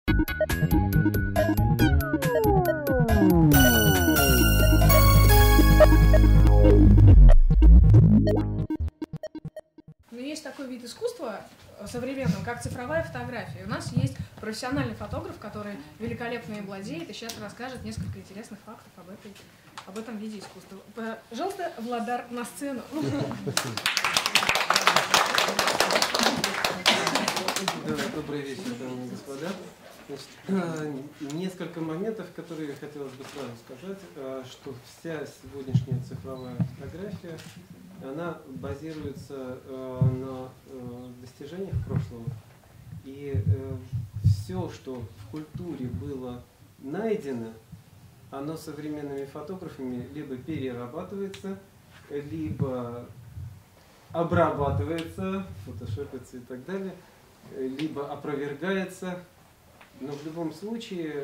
Но есть такой вид искусства современного, как цифровая фотография. У нас есть профессиональный фотограф, который великолепно им владеет, и сейчас расскажет несколько интересных фактов об этом виде искусства. Пожалуйста, Владар, на сцену. Добрый вечер, дамы и господа. Значит, несколько моментов, которые хотелось бы сразу сказать, что вся сегодняшняя цифровая фотография, она базируется на достижениях прошлого. И все, что в культуре было найдено, оно современными фотографами либо перерабатывается, либо обрабатывается, фотошопится и так далее, либо опровергается. Но в любом случае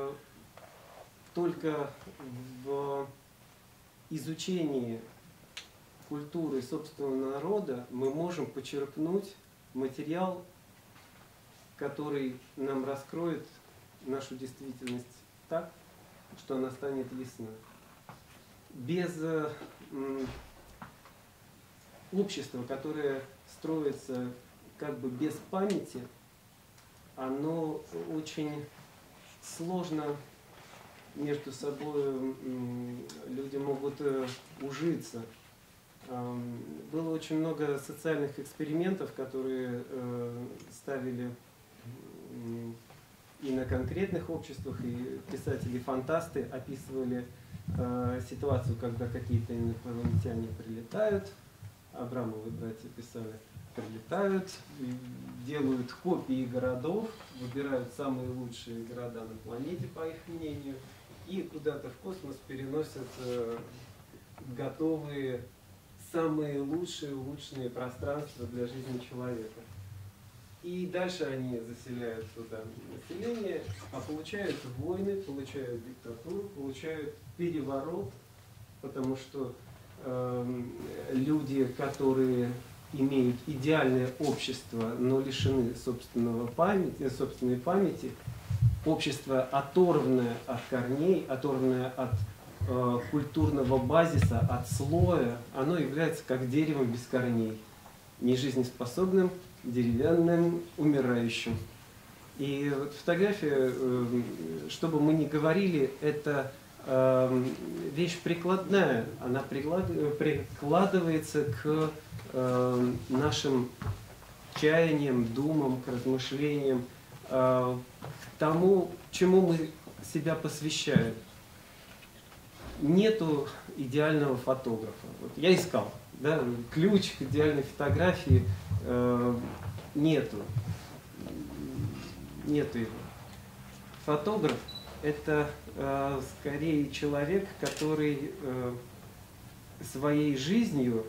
только в изучении культуры собственного народа мы можем почерпнуть материал, который нам раскроет нашу действительность так, что она станет ясна. Без общества, которое строится как бы без памяти, оно очень сложно между собой, люди могут ужиться. Было очень много социальных экспериментов, которые ставили и на конкретных обществах, и писатели-фантасты описывали ситуацию, когда какие-то инопланетяне прилетают, Абрамовы братья писали, прилетают, делают копии городов, выбирают самые лучшие города на планете, по их мнению, и куда-то в космос переносят готовые, самые лучшие, улучшенные пространства для жизни человека. И дальше они заселяют туда население, а получают войны, получают диктатуру, получают переворот, потому что люди, которые имеют идеальное общество, но лишены собственной памяти, общество, оторванное от корней, оторванное от культурного базиса, от слоя, оно является как деревом без корней, нежизнеспособным, деревянным, умирающим. И вот фотография, что бы мы ни говорили, это вещь прикладная, она прикладывается к нашим чаяниям, думам, к размышлениям, к тому, чему мы себя посвящаем. Нету идеального фотографа. Вот я искал, да, ключ к идеальной фотографии нету его. Фотограф — это скорее человек, который своей жизнью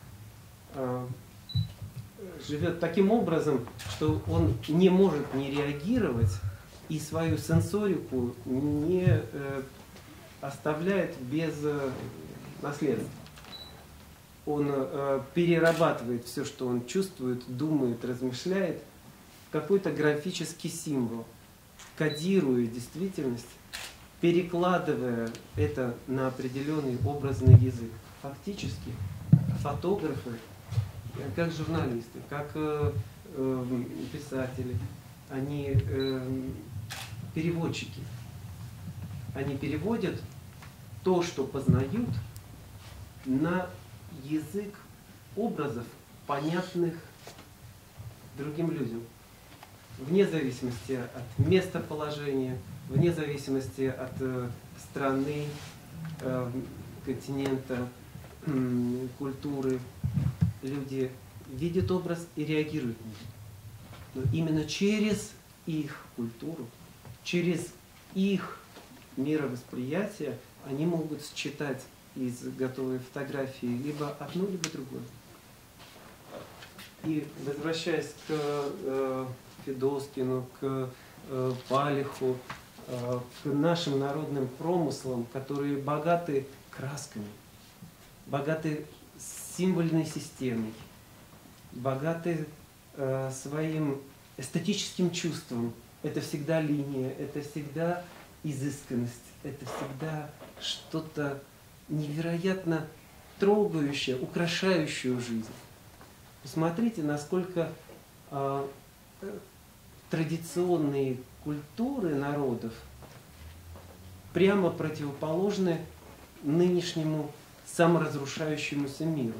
живет таким образом, что он не может не реагировать и свою сенсорику не оставляет без наследства. Он перерабатывает все, что он чувствует, думает, размышляет, в какой-то графический символ, кодируя действительность, перекладывая это на определенный образный язык. Фактически фотографы, как журналисты, как писатели, они переводчики. Они переводят то, что познают, на язык образов, понятных другим людям. Вне зависимости от местоположения, вне зависимости от страны, континента, культуры, люди видят образ и реагируют на него. Но именно через их культуру, через их мировосприятие они могут считать из готовой фотографии либо одно, либо другое. И возвращаясь к Федоскину, к Палиху, к нашим народным промыслам, которые богаты красками, богаты символьной системой, богаты своим эстетическим чувством, это всегда линия, это всегда изысканность, это всегда что-то невероятно трогающее, украшающее жизнь. Посмотрите, насколько традиционные культуры народов прямо противоположны нынешнему саморазрушающемуся миру.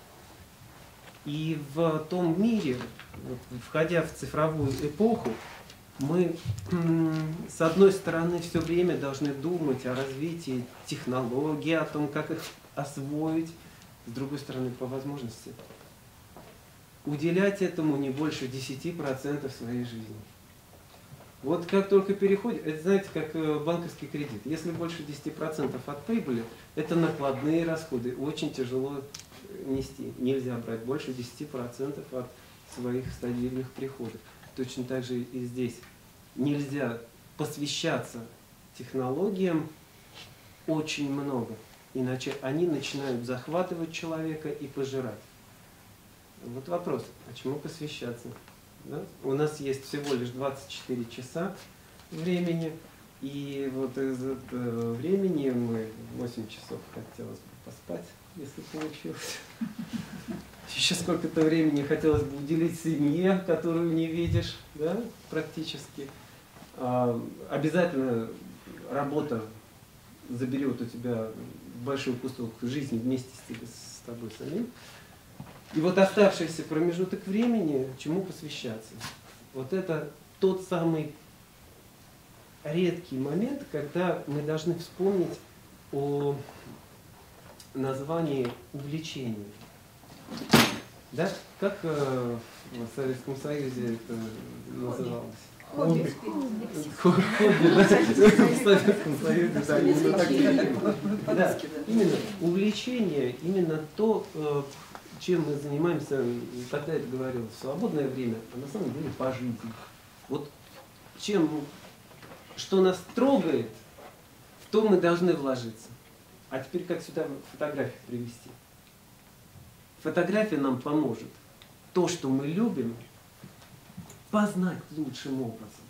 И в том мире, входя в цифровую эпоху, мы, с одной стороны, все время должны думать о развитии технологий, о том, как их освоить, с другой стороны, по возможности уделять этому не больше 10% своей жизни. Вот как только переходит, это знаете, как банковский кредит. Если больше 10% от прибыли, это накладные расходы. Очень тяжело нести. Нельзя брать больше 10% от своих стабильных приходов. Точно так же и здесь. Нельзя посвящаться технологиям очень много. Иначе они начинают захватывать человека и пожирать. Вот вопрос, а чему посвящаться? Да? У нас есть всего лишь 24 часа времени, и вот из этого времени мы 8 часов хотелось бы поспать, если получилось. Еще сколько-то времени хотелось бы уделить семье, которую не видишь, да, практически. Обязательно работа заберет у тебя большой кусок жизни вместе с тобой самим. И вот оставшийся промежуток времени, чему посвящаться? Вот это тот самый редкий момент, когда мы должны вспомнить о названии увлечения. Да? Как в Советском Союзе это называлось? Хобби. Хобби, да? В Советском Союзе, да, именно так. Да, именно увлечение, именно то, чем мы занимаемся, когда я говорил, в свободное время, а на самом деле по жизни. Вот что нас трогает, в то мы должны вложиться. А теперь как сюда фотографию привести? Фотография нам поможет то, что мы любим, познать лучшим образом.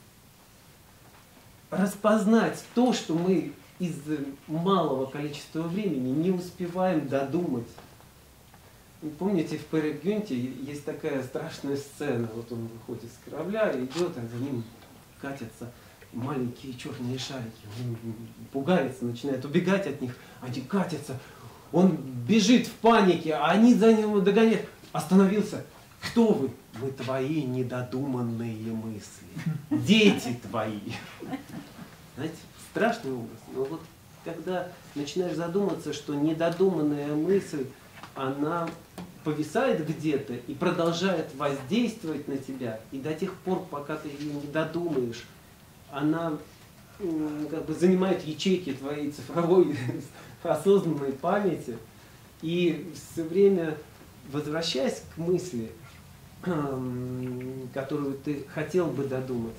Распознать то, что мы из малого количества времени не успеваем додумать. Вы помните, в Пере Гюнте есть такая страшная сцена. Вот он выходит с корабля, идет, а за ним катятся маленькие черные шарики. Он пугается, начинает убегать от них. Они катятся. Он бежит в панике, а они за ним догоняют. Остановился. Кто вы? Мы твои недодуманные мысли. Дети твои. Знаете, страшный образ. Но вот когда начинаешь задуматься, что недодуманная мысль, она повисает где-то и продолжает воздействовать на тебя, и до тех пор, пока ты ее не додумаешь, она как бы занимает ячейки твоей цифровой осознанной памяти, и все время, возвращаясь к мысли, которую ты хотел бы додумать,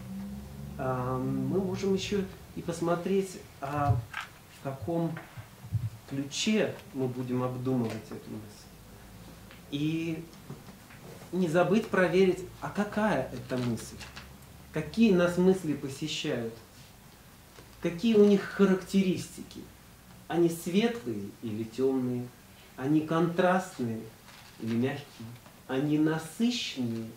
мы можем еще и посмотреть, в каком ключе мы будем обдумывать эту мысль. И не забыть проверить, а какая это мысль, какие нас мысли посещают, какие у них характеристики. Они светлые или темные, они контрастные или мягкие, они насыщенные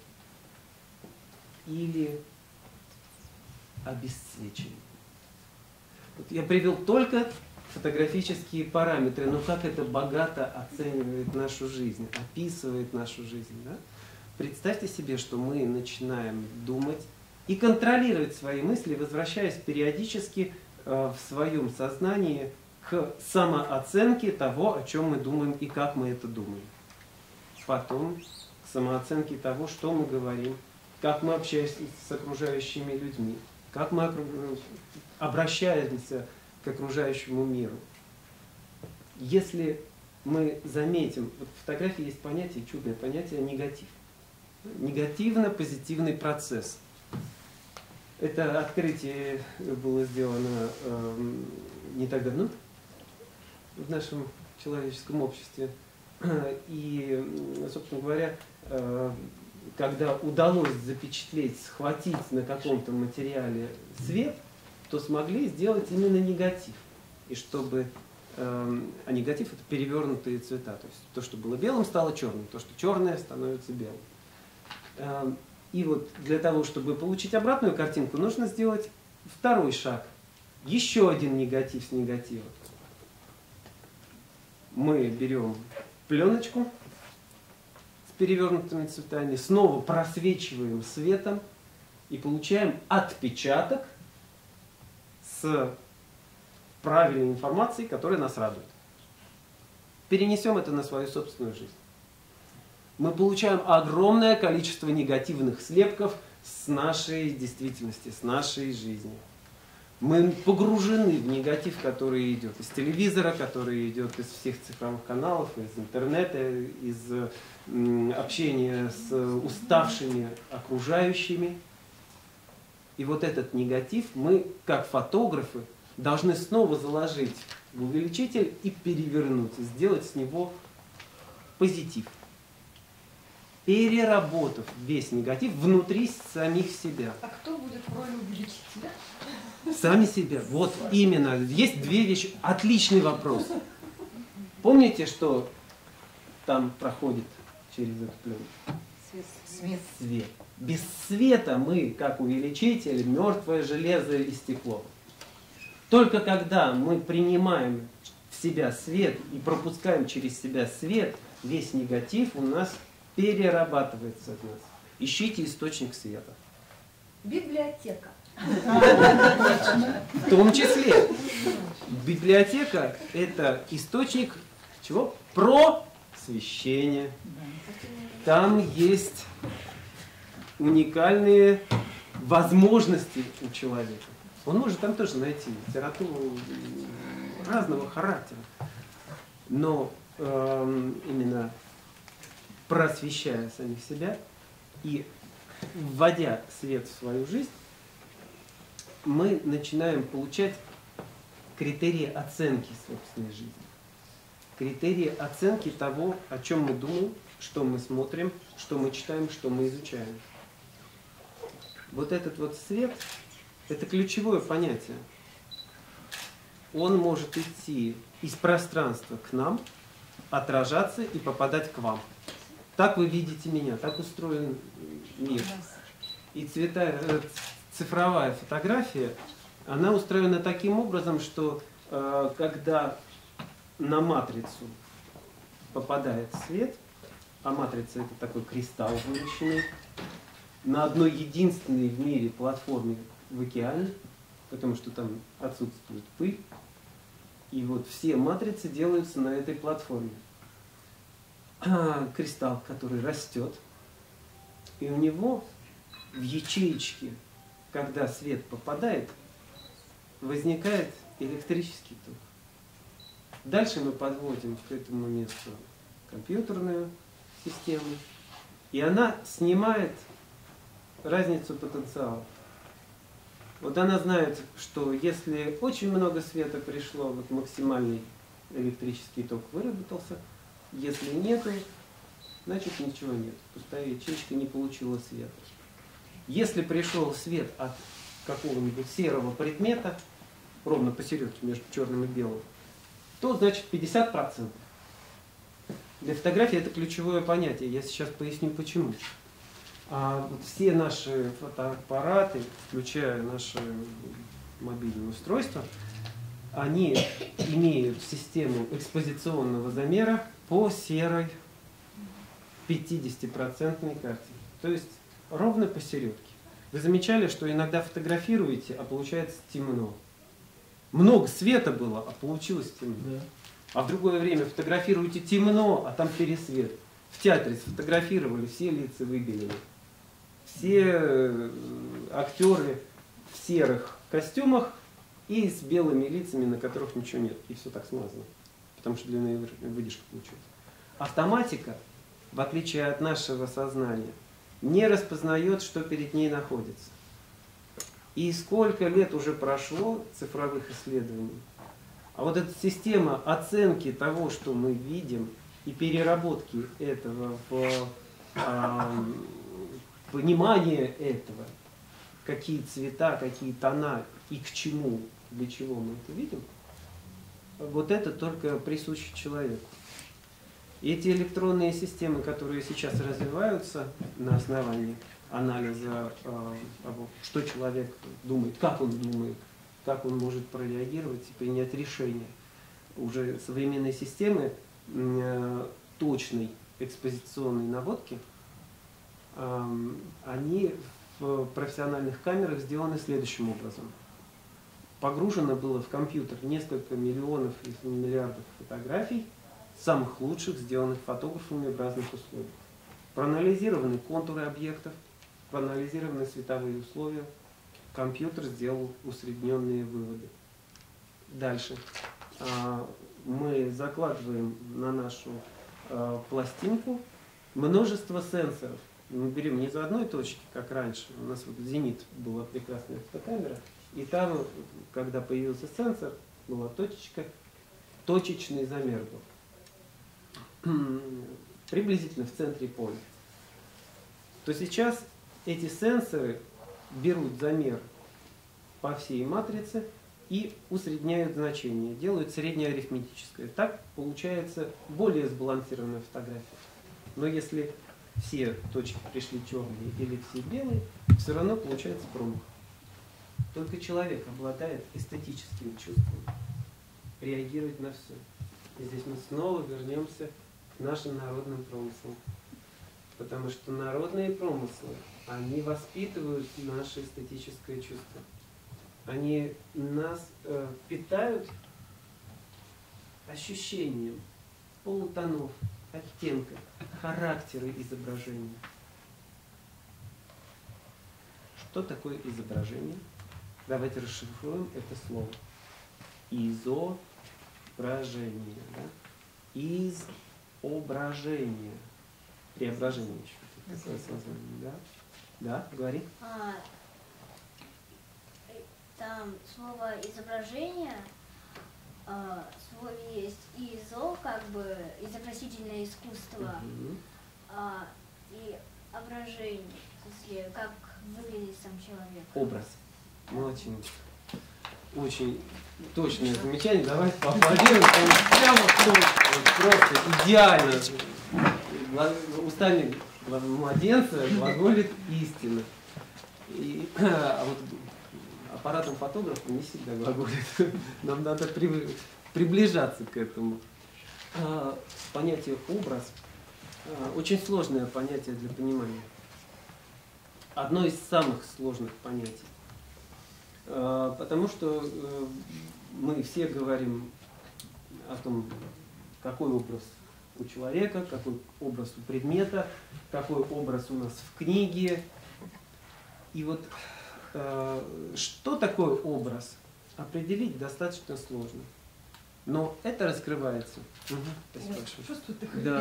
или обесцвеченные. Вот я привел только фотографические параметры, но как это богато оценивает нашу жизнь, описывает нашу жизнь. Да? Представьте себе, что мы начинаем думать и контролировать свои мысли, возвращаясь периодически в своем сознании к самооценке того, о чем мы думаем и как мы это думаем. Потом к самооценке того, что мы говорим, как мы общаемся с окружающими людьми, как мы обращаемся к окружающему миру. Если мы заметим, вот в фотографии есть понятие, чудное понятие негатив. Негативно-позитивный процесс. Это открытие было сделано не так давно в нашем человеческом обществе. И, собственно говоря, когда удалось запечатлеть, схватить на каком-то материале свет, то смогли сделать именно негатив. И чтобы, а негатив — это перевернутые цвета. То есть то, что было белым, стало черным, то, что черное, становится белым. И вот для того, чтобы получить обратную картинку, нужно сделать второй шаг. Еще один негатив с негатива. Мы берем пленочку с перевернутыми цветами, снова просвечиваем светом и получаем отпечаток с правильной информацией, которая нас радует. Перенесем это на свою собственную жизнь. Мы получаем огромное количество негативных слепков с нашей действительности, с нашей жизни. Мы погружены в негатив, который идет из телевизора, который идет из всех цифровых каналов, из интернета, из общения с уставшими окружающими. И вот этот негатив мы, как фотографы, должны снова заложить в увеличитель и перевернуть, и сделать с него позитив. Переработав весь негатив внутри самих себя. А кто будет в роли увеличителя? Сами себя. Вот именно. Есть две вещи. Отличный вопрос. Помните, что там проходит через эту пленку? Свет. Свет. Без света мы, как увеличитель, мертвое железо и стекло. Только когда мы принимаем в себя свет и пропускаем через себя свет, весь негатив у нас перерабатывается от нас. Ищите источник света. Библиотека. В том числе. Библиотека – это источник чего? Просвещения. Там есть уникальные возможности у человека. Он может там тоже найти литературу разного характера. Но именно просвещая самих себя и вводя свет в свою жизнь, мы начинаем получать критерии оценки собственной жизни. Критерии оценки того, о чем мы думаем, что мы смотрим, что мы читаем, что мы изучаем. Вот этот вот свет – это ключевое понятие. Он может идти из пространства к нам, отражаться и попадать к вам. Так вы видите меня, так устроен мир. И цифровая фотография, она устроена таким образом, что когда на матрицу попадает свет, а матрица — это такой кристалл выращенный, на одной единственной в мире платформе в океане, потому что там отсутствует пыль, и вот все матрицы делаются на этой платформе. Кристалл, который растет, и у него в ячеечке, когда свет попадает, возникает электрический ток. Дальше мы подводим к этому месту компьютерную систему, и она снимает разницу потенциала. Вот она знает, что если очень много света пришло, вот максимальный электрический ток выработался. Если нету, значит ничего нет. Пустая ячейка не получила света. Если пришел свет от какого-нибудь серого предмета, ровно посередке между черным и белым, то значит 50%. Для фотографии это ключевое понятие. Я сейчас поясню почему. Вот все наши фотоаппараты, включая наши мобильные устройства, они имеют систему экспозиционного замера по серой 50% карте. То есть ровно посередке. Вы замечали, что иногда фотографируете, а получается темно. Много света было, а получилось темно. Да. А в другое время фотографируете темно, а там пересвет. В театре сфотографировали, все лица выбелили. Все актеры в серых костюмах и с белыми лицами, на которых ничего нет. И все так смазано. Потому что длинная выдержка получилась. Автоматика, в отличие от нашего сознания, не распознает, что перед ней находится. И сколько лет уже прошло цифровых исследований. А вот эта система оценки того, что мы видим, и переработки этого в понимание этого, какие цвета, какие тона и к чему, для чего мы это видим, вот это только присуще человеку. И эти электронные системы, которые сейчас развиваются на основании анализа, что человек думает, как он может прореагировать и принять решение. Уже современные системы точной экспозиционной наводки, они в профессиональных камерах сделаны следующим образом. Погружено было в компьютер несколько миллионов, если не миллиардов фотографий, самых лучших, сделанных фотографами в разных условиях. Проанализированы контуры объектов, проанализированы световые условия. Компьютер сделал усредненные выводы. Дальше. Мы закладываем на нашу пластинку множество сенсоров. Мы берем не за одной точки, как раньше. У нас вот «Зенит» была прекрасная фотокамера. И там, когда появился сенсор, была точечка, точечный замер был. Приблизительно в центре поля. То сейчас эти сенсоры берут замер по всей матрице и усредняют значение, делают среднеарифметическое. Так получается более сбалансированная фотография. Но если все точки пришли черные или все белые, все равно получается промах. Только человек обладает эстетическим чувством реагировать на все. И здесь мы снова вернемся к нашим народным промыслам. Потому что народные промыслы, они воспитывают наше эстетическое чувство. Они нас питают ощущением полутонов, оттенка, характера изображения. Что такое изображение? Давайте расшифруем это слово. Изображение. Да? Изображение. Преображение еще. Такое название. Да? Да, говори. Там слово изображение, слово есть изо, как бы изобразительное искусство, и ображение, в смысле, как выглядит сам человек. Образ. Молодчиночка. Очень точное замечание. Давайте поаплодируем. Прямо просто идеально. Устами младенца глаголит истина. А вот аппаратом фотографа не всегда глаголит. Нам надо приближаться к этому. Понятие образ очень сложное понятие для понимания. Одно из самых сложных понятий. Потому что мы все говорим о том, какой образ у человека, какой образ у предмета, какой образ у нас в книге. И вот что такое образ, определить достаточно сложно. Но это раскрывается. Спасибо большое. Чувствую, ты Да,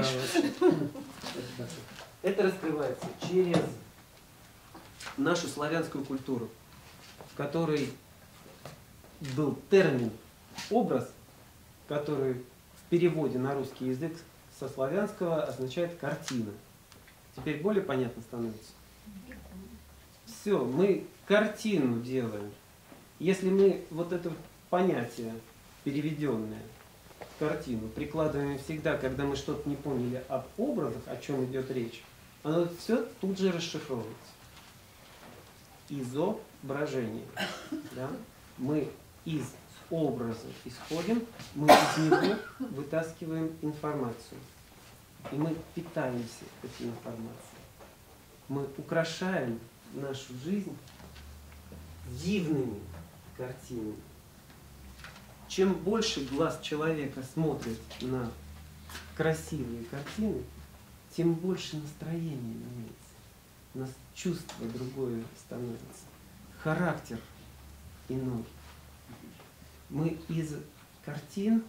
это раскрывается через нашу славянскую культуру, в которой был термин «образ», который в переводе на русский язык со славянского означает «картина». Теперь более понятно становится? Все, мы картину делаем. Если мы вот это понятие, переведенное в картину, прикладываем всегда, когда мы что-то не поняли об образах, о чем идет речь, оно все тут же расшифровывается. Изображение. Да? Мы из образа исходим, мы из него вытаскиваем информацию. И мы питаемся этой информацией. Мы украшаем нашу жизнь дивными картинами. Чем больше глаз человека смотрит на красивые картины, тем больше настроение меняется. У нас чувство другое становится. Характер иной. Мы из картин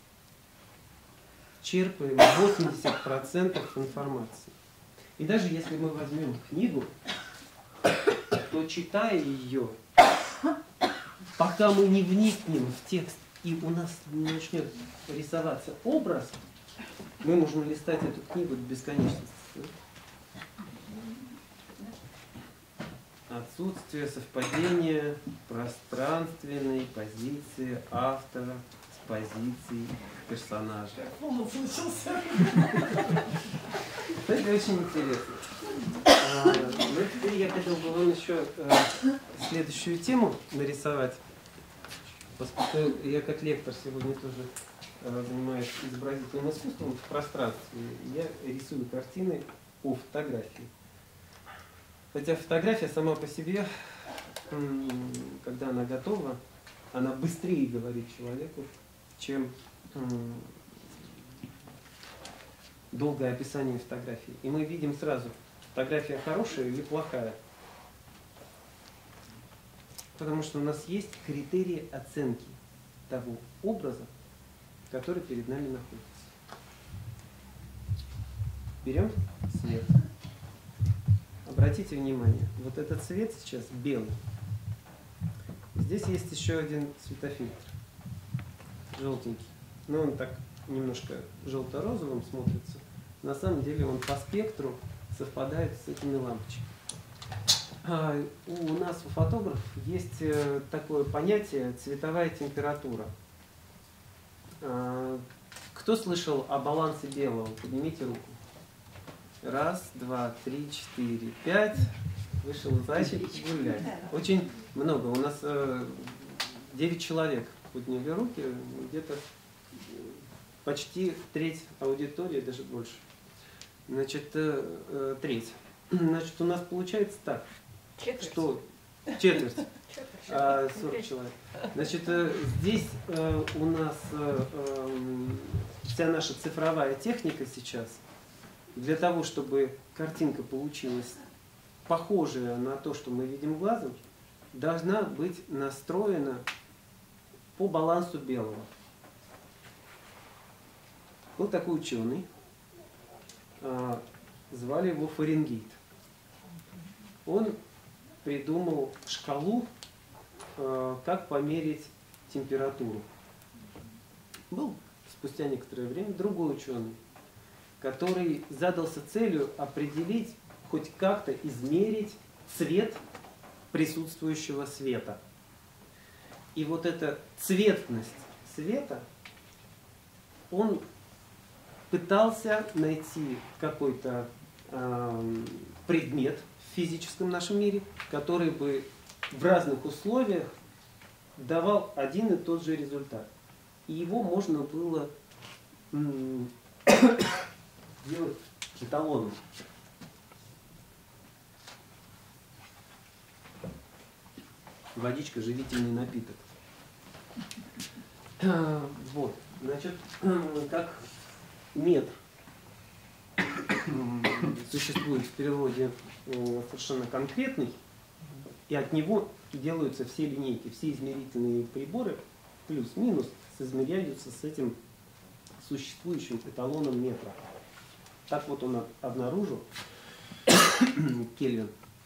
черпаем 80% информации. И даже если мы возьмем книгу, то читая ее, пока мы не вникнем в текст и у нас не начнет рисоваться образ, мы можем листать эту книгу до бесконечности. отсутствие совпадения пространственной позиции автора с позицией персонажа. Это очень интересно. Ну, теперь я хотел бы вам еще следующую тему нарисовать, поскольку я как лектор сегодня тоже занимаюсь изобразительным искусством в пространстве. Я рисую картины о фотографии. Хотя фотография сама по себе, когда она готова, она быстрее говорит человеку, чем долгое описание фотографии. И мы видим сразу, фотография хорошая или плохая. Потому что у нас есть критерии оценки того образа, который перед нами находится. Берем цвет. Обратите внимание, вот этот цвет сейчас белый. Здесь есть еще один цветофильтр, желтенький. Но он так немножко желто-розовым смотрится. На самом деле он по спектру совпадает с этими лампочками. У нас, у фотографов, есть такое понятие цветовая температура. Кто слышал о балансе белого? Поднимите руку. Раз, два, три, четыре, пять. Вышел зайчик гулять. Очень много. У нас 9 человек подняли руки. Где-то почти треть аудитории, даже больше. Значит, треть. Значит, у нас получается так. Четверть. Что? Четверть. 40 человек. Значит, здесь у нас вся наша цифровая техника сейчас, для того, чтобы картинка получилась похожая на то, что мы видим глазом, должна быть настроена по балансу белого. Был такой ученый, звали его Фаренгейт. Он придумал шкалу, как померить температуру. Был спустя некоторое время другой ученый, который задался целью определить, хоть как-то измерить цвет присутствующего света. И вот эта цветность света, он пытался найти какой-то предмет в физическом нашем мире, который бы в разных условиях давал один и тот же результат. И его можно было делать эталоном. Водичка – живительный напиток. Вот, значит, как метр существует в природе совершенно конкретный, и от него делаются все линейки, все измерительные приборы, плюс-минус, измеряются с этим существующим эталоном метра. Так вот он обнаружил, Кельвин,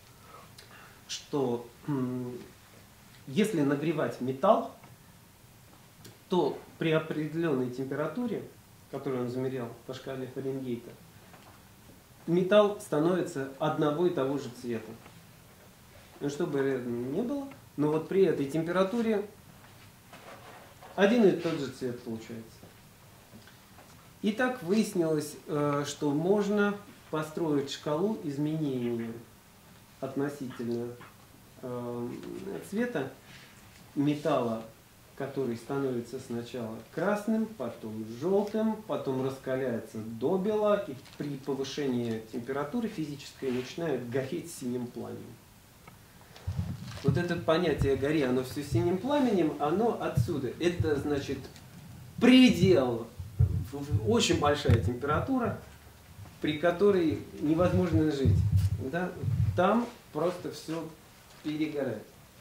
что если нагревать металл, то при определенной температуре, которую он замерял по шкале Фаренгейта, металл становится одного и того же цвета. Ну, что бы ни было, но вот при этой температуре один и тот же цвет получается. И так выяснилось, что можно построить шкалу изменения относительно цвета металла, который становится сначала красным, потом желтым, потом раскаляется до бела, и при повышении температуры физической начинает гореть синим пламенем. Вот это понятие «гори», оно все синим пламенем, оно отсюда. Это значит предел, очень большая температура, при которой невозможно жить. Да? Там просто все перегорает.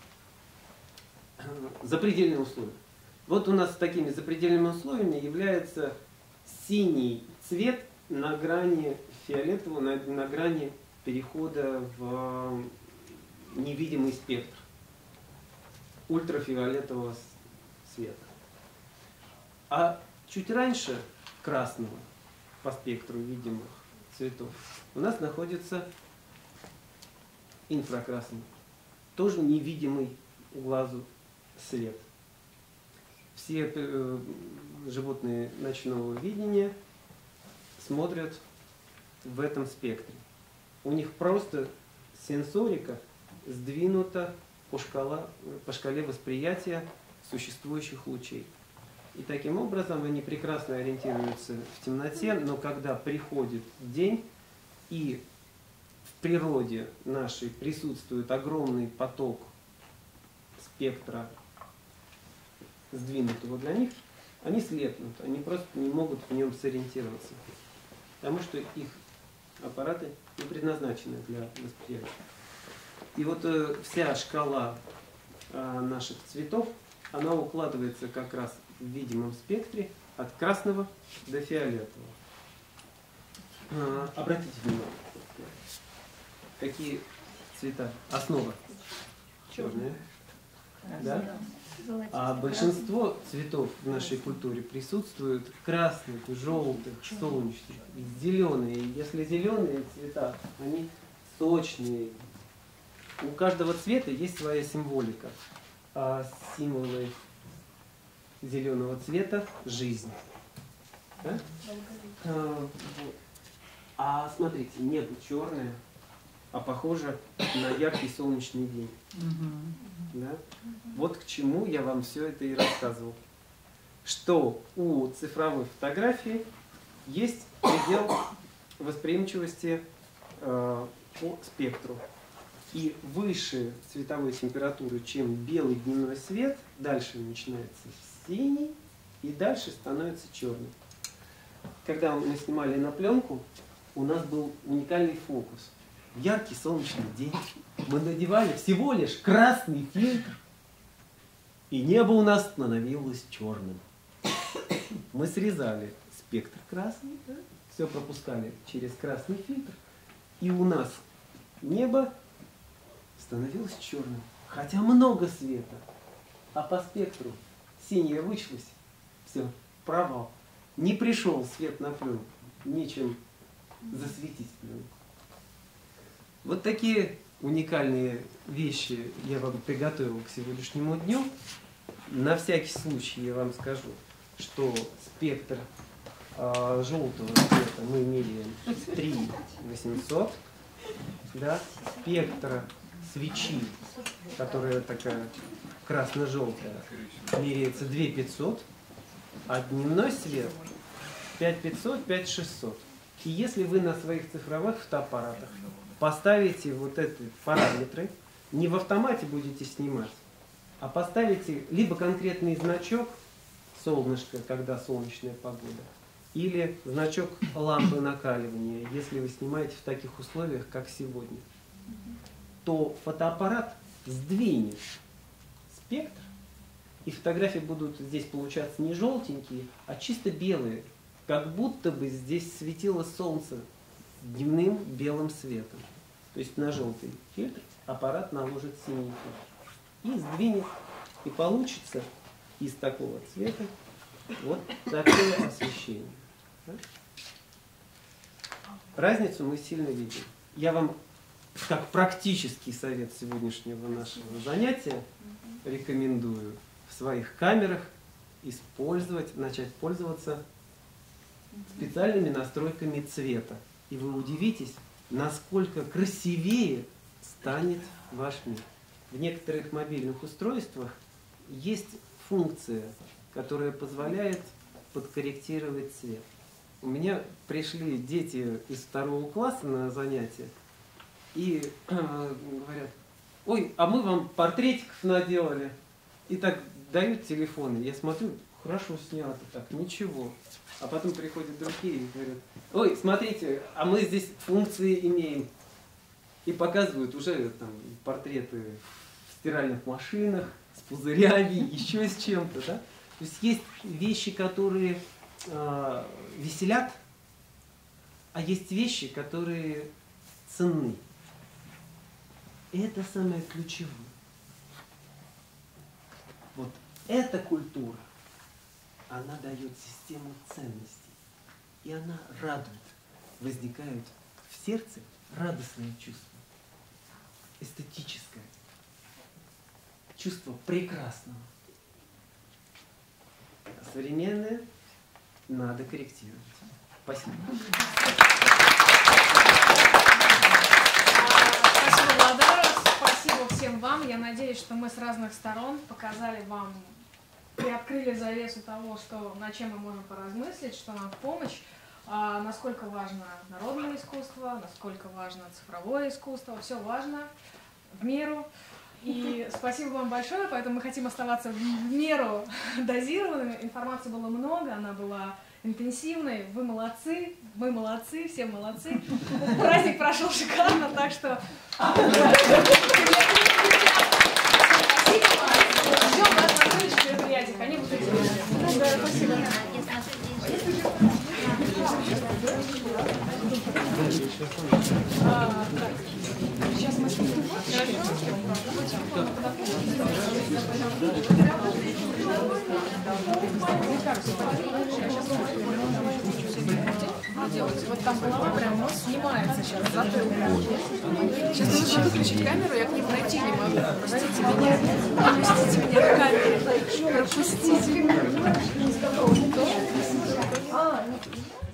Запредельные условия. Вот у нас такими запредельными условиями является синий цвет на грани фиолетового, на грани перехода в невидимый спектр ультрафиолетового света. А чуть раньше красного по спектру видимых цветов у нас находится инфракрасный. тоже невидимый глазу свет. Все животные ночного видения смотрят в этом спектре. У них просто сенсорика сдвинута по шкале восприятия существующих лучей. И таким образом они прекрасно ориентируются в темноте, но когда приходит день и в природе нашей присутствует огромный поток спектра, сдвинутого для них, они слепнут, они просто не могут в нем сориентироваться, потому что их аппараты не предназначены для восприятия. И вот вся шкала наших цветов, она укладывается как раз в видимом спектре от красного до фиолетового. Обратите внимание, какие цвета? Основа черная. Да? А большинство цветов в нашей культуре присутствуют красных, желтых, солнечных, зеленые. Если зеленые цвета, они сочные. У каждого цвета есть своя символика. А символы зеленого цвета – жизнь. Да? А смотрите, небо черное, а похоже на яркий солнечный день. Да? Вот к чему я вам все это и рассказывал. Что у цифровой фотографии есть предел восприимчивости по спектру. И выше цветовой температуры, чем белый дневной свет, дальше начинается синий и дальше становится черный. Когда мы снимали на пленку, у нас был уникальный фокус. Яркий солнечный день. Мы надевали всего лишь красный фильтр, и небо у нас становилось черным. Мы срезали спектр красный, да? Все пропускали через красный фильтр, и у нас небо становилось черным. Хотя много света, а по спектру синее вычлось, все, провал. Не пришел свет на пленку, нечем засветить пленку. Вот такие уникальные вещи я вам приготовил к сегодняшнему дню. На всякий случай я вам скажу, что спектр желтого цвета мы меряем 3800. Да? Спектр свечи, которая такая красно-желтая, меряется 2500, а дневной свет 5500, 5600. И если вы на своих цифровых фотоаппаратах поставите вот эти параметры, не в автомате будете снимать, а поставите либо конкретный значок солнышко, когда солнечная погода, или значок лампы накаливания, если вы снимаете в таких условиях, как сегодня, то фотоаппарат сдвинет спектр, и фотографии будут здесь получаться не желтенькие, а чисто белые, как будто бы здесь светило солнце дневным белым светом. То есть на желтый фильтр аппарат наложит синий фильтр и сдвинет, и получится из такого цвета вот такое освещение. Да? Разницу мы сильно видим. Я вам как практический совет сегодняшнего нашего занятия рекомендую в своих камерах начать пользоваться специальными настройками цвета. И вы удивитесь, насколько красивее станет ваш мир. В некоторых мобильных устройствах есть функция, которая позволяет подкорректировать цвет. У меня пришли дети из 2 класса на занятия и говорят: ой, а мы вам портретиков наделали. И так дают телефоны. Я смотрю, хорошо снято так, ничего. А потом приходят другие и говорят: ой, смотрите, а мы здесь функции имеем. И показывают уже там портреты в стиральных машинах, с пузырями, еще с чем-то. Да? То есть есть вещи, которые веселят, а есть вещи, которые ценны. И это самое ключевое. Вот эта культура, она дает систему ценностей. И она радует. Возникают в сердце радостные чувства. Эстетическое. чувство прекрасного. А современное надо корректировать. Спасибо. Спасибо, Владар. Спасибо всем вам. Я надеюсь, что мы с разных сторон показали вам, приоткрыли завесу того, над чем мы можем поразмыслить, что нам в помощь, насколько важно народное искусство, насколько важно цифровое искусство. Все важно в меру. И спасибо вам большое, поэтому мы хотим оставаться в меру дозированными. Информации было много, она была интенсивной. Вы молодцы, мы молодцы, все молодцы. Праздник прошел шикарно, так что спасибо вам. Ждем вас на следующих мероприятиях. Они будут интересны. Спасибо. Сейчас мы вот там голова прям нос снимается сейчас, затылок. Сейчас нужно выключить камеру, я к ним пройти не могу. Пропустите меня. Пропустите меня к камере. Пропустите.